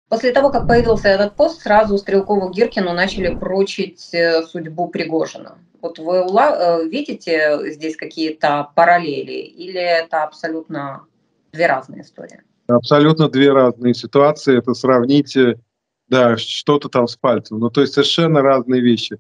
После того, как появился этот пост, сразу Стрелкову-Гиркину начали прочить судьбу Пригожина. Вот вы видите здесь какие-то параллели или это абсолютно две разные истории? Абсолютно две разные ситуации. Это сравнить, да, что-то там с пальцем. Ну, то есть совершенно разные вещи.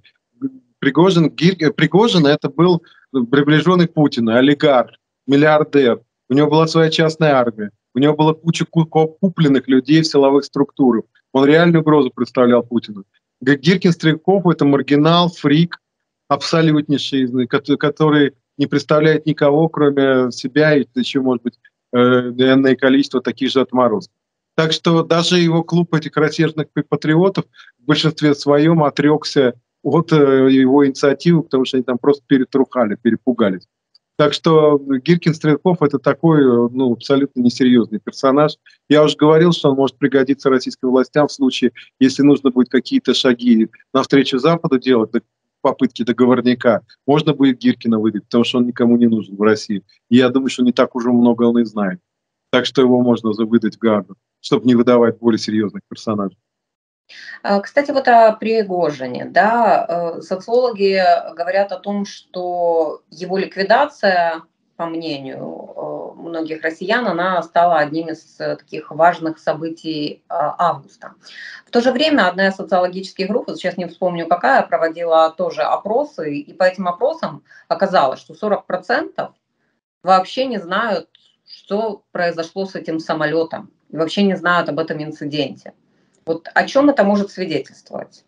Пригожин это был приближенный Путина, олигарх, миллиардер. У него была своя частная армия. У него была куча купленных людей в силовых структурах. Он реальную угрозу представлял Путину. Гиркин Стрелков — это маргинал, фрик, абсолютнейший, который не представляет никого, кроме себя, и еще, может быть, энное количество таких же отморозков. Так что даже его клуб этих рассерженных патриотов в большинстве своем отрекся от его инициативы, потому что они там просто перетрухали, перепугались. Так что Гиркин Стрелков — это такой, ну, абсолютно несерьезный персонаж. Я уже говорил, что он может пригодиться российским властям в случае, если нужно будет какие-то шаги навстречу Западу делать, попытки договорника, можно будет Гиркина выдать, потому что он никому не нужен в России. И я думаю, что не так уже много он и знает. Так что его можно выдать в Гааду, чтобы не выдавать более серьезных персонажей. Кстати, вот о Пригожине, да, социологи говорят о том, что его ликвидация, по мнению многих россиян, она стала одним из таких важных событий августа. В то же время одна из социологических групп, сейчас не вспомню какая, проводила тоже опросы, и по этим опросам оказалось, что 40% вообще не знают, что произошло с этим самолетом, и вообще не знают об этом инциденте. Вот о чем это может свидетельствовать?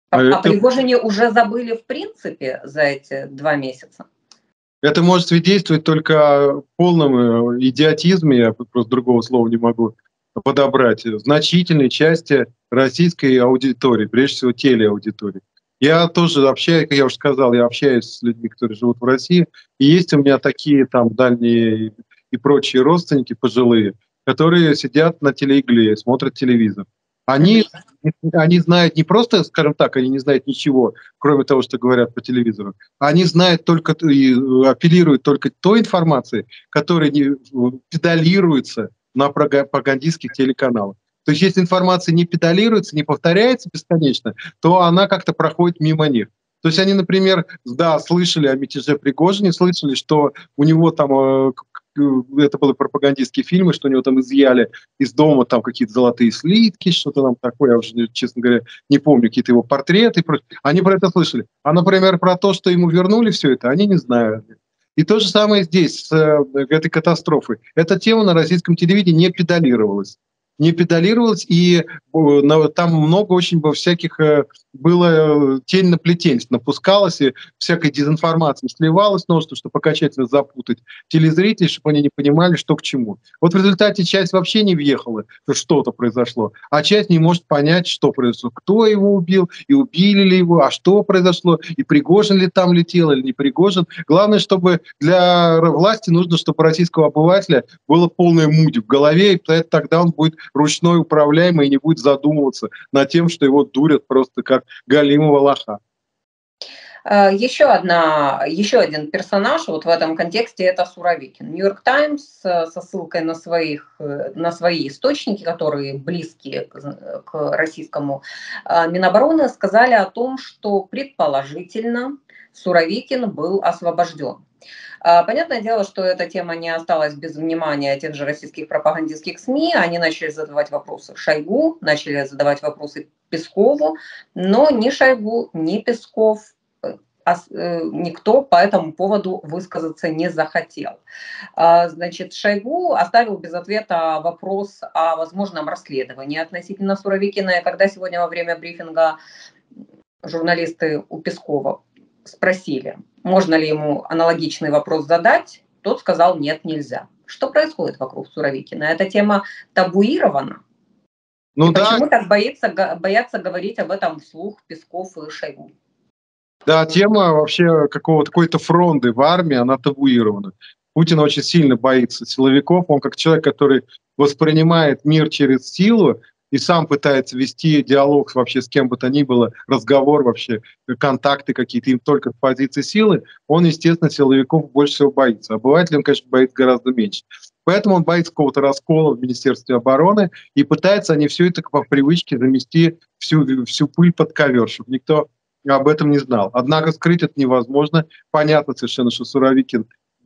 О Пригожине уже забыли в принципе за эти 2 месяца? Это может свидетельствовать только о полном идиотизме, я просто другого слова не могу подобрать, значительной части российской аудитории, прежде всего телеаудитории. Я тоже общаюсь, как я уже сказал, я общаюсь с людьми, которые живут в России, и есть у меня такие там дальние и прочие родственники пожилые, которые сидят на телеигле, смотрят телевизор. Они знают не просто, скажем так, они не знают ничего, кроме того, что говорят по телевизору. Они знают только и апеллируют только той информацией, которая педалируется на пропагандистских телеканалах. То есть если информация не педалируется, не повторяется бесконечно, то она как-то проходит мимо них. То есть они, например, да, слышали о мятеже Пригожине, слышали, что у него там это были пропагандистские фильмы, что у него там изъяли из дома там какие-то золотые слитки, что-то там такое, я уже, честно говоря, не помню, какие-то его портреты. Они про это слышали. А, например, про то, что ему вернули все это, они не знают. И то же самое здесь с этой катастрофой. Эта тема на российском телевидении не педалировалась. Не педалировалась, и там много очень всяких было тень на плетень, напускалось, и всякой дезинформации сливалось множество, чтобы окончательно запутать телезрителей, чтобы они не понимали, что к чему. Вот в результате часть вообще не въехала, что что-то произошло, а часть не может понять, что произошло, кто его убил, и убили ли его, а что произошло, и Пригожин ли там летел, или не Пригожин. Главное, чтобы для власти нужно, чтобы у российского обывателя было полное муди в голове, и тогда он будет ручной управляемый и не будет задумываться над тем, что его дурят просто как галимого лоха. Еще один персонаж вот в этом контексте — это Суровикин. Нью-Йорк Таймс со ссылкой на свои источники, которые близки к российскому Минобороны, сказали о том, что предположительно Суровикин был освобожден. Понятное дело, что эта тема не осталась без внимания тех же российских пропагандистских СМИ. Они начали задавать вопросы Шойгу, начали задавать вопросы Пескову, но ни Шойгу, ни Песков, никто по этому поводу высказаться не захотел. Значит, Шойгу оставил без ответа вопрос о возможном расследовании относительно Суровикина. И когда сегодня во время брифинга журналисты у Пескова спросили, можно ли ему аналогичный вопрос задать, тот сказал: нет, нельзя. Что происходит вокруг Суровикина? Эта тема табуирована? Ну, да. Почему так боятся говорить об этом вслух Песков и Шойгу? Да, тема вообще какой-то фронды в армии, она табуирована. Путин очень сильно боится силовиков. Он как человек, который воспринимает мир через силу и сам пытается вести диалог вообще с кем бы то ни было, разговор вообще, контакты какие-то, им только в позиции силы, он, естественно, силовиков больше всего боится. Обывателей он, конечно, боится гораздо меньше. Поэтому он боится какого-то раскола в Министерстве обороны, и пытается они все это по привычке замести всю пыль под ковер, чтобы никто об этом не знал. Однако скрыть это невозможно. Понятно совершенно, что Суровикин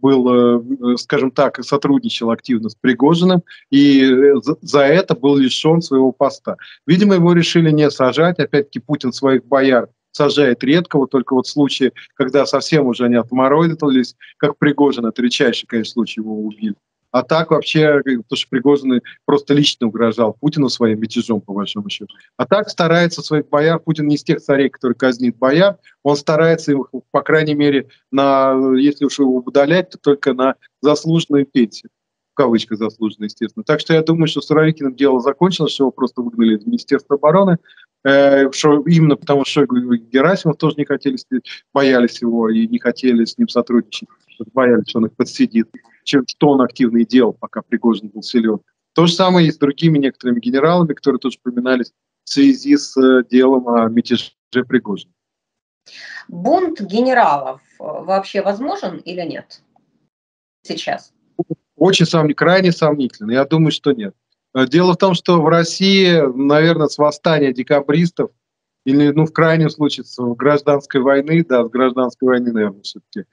был, скажем так, сотрудничал активно с Пригожиным, и за это был лишен своего поста. Видимо, его решили не сажать. Опять-таки, Путин своих бояр сажает редко. Вот только вот в случае, когда совсем уже они отморозились, как Пригожин, это редчайший, конечно, случай, его убили. А так вообще, потому что Пригожин просто лично угрожал Путину своим мятежом, по большому счету. А так старается своих бояр, Путин не из тех царей, которые казнит бояр, он старается их, по крайней мере, если уж его удалять, то только на заслуженную пенсию. В кавычках заслуженно, естественно. Так что я думаю, что с Суровикиным дело закончилось, что его просто выгнали из Министерства обороны, что именно потому, что Шойгу и Герасимов тоже не хотели, боялись его и не хотели с ним сотрудничать, боялись, что он их подсидит, что он активно и делал, пока Пригожин был силен. То же самое и с другими некоторыми генералами, которые тоже упоминались в связи с делом о мятеже Пригожина. Бунт генералов вообще возможен или нет сейчас? Очень крайне сомнительно. Я думаю, что нет. Дело в том, что в России, наверное, с восстания декабристов или, в крайнем случае, с гражданской войны, с гражданской войны, наверное, все-таки,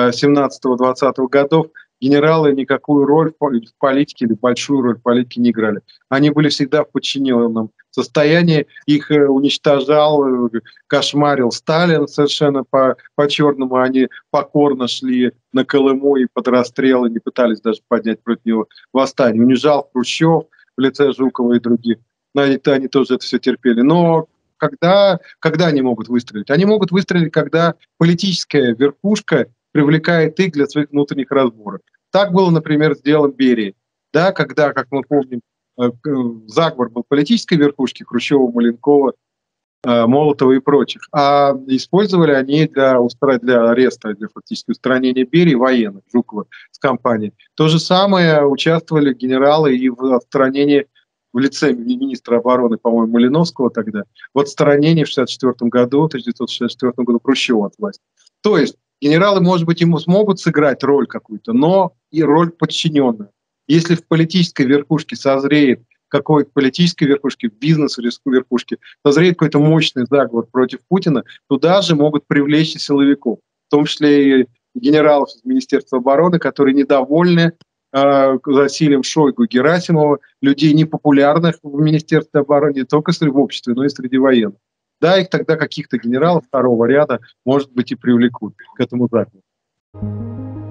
17-20 годов, генералы никакую роль в политике или большую роль в политике не играли. Они были всегда в подчиненном состоянии, их уничтожал, кошмарил Сталин совершенно по-черному, они покорно шли на Колыму и под расстрелы, не пытались даже поднять против него восстание. Унижал Хрущев в лице Жукова и других. Они тоже это все терпели. Но когда они могут выстрелить? Они могут выстрелить, когда политическая верхушка привлекает их для своих внутренних разборок. Так было, например, с делом Берии. Да, когда, как мы помним, заговор был политической верхушки Хрущева, Маленкова, Молотова и прочих. А использовали они для ареста, для фактически устранения Берии военных, Жукова с компанией. То же самое участвовали генералы и в отстранении в лице министра обороны, по-моему, Малиновского тогда, в отстранении в 1964 году Хрущева от власти. То есть генералы, может быть, ему смогут сыграть роль какую-то, но и роль подчиненную. Если в политической верхушке созреет какой-то политической верхушке, в бизнес-верхушке созреет какой-то мощный заговор против Путина, туда же могут привлечь и силовиков, в том числе и генералов из Министерства обороны, которые недовольны засилием Шойгу и Герасимова, людей непопулярных в Министерстве обороны не только в обществе, но и среди военных. Да, их тогда каких-то генералов второго ряда, может быть, и привлекут к этому заговору.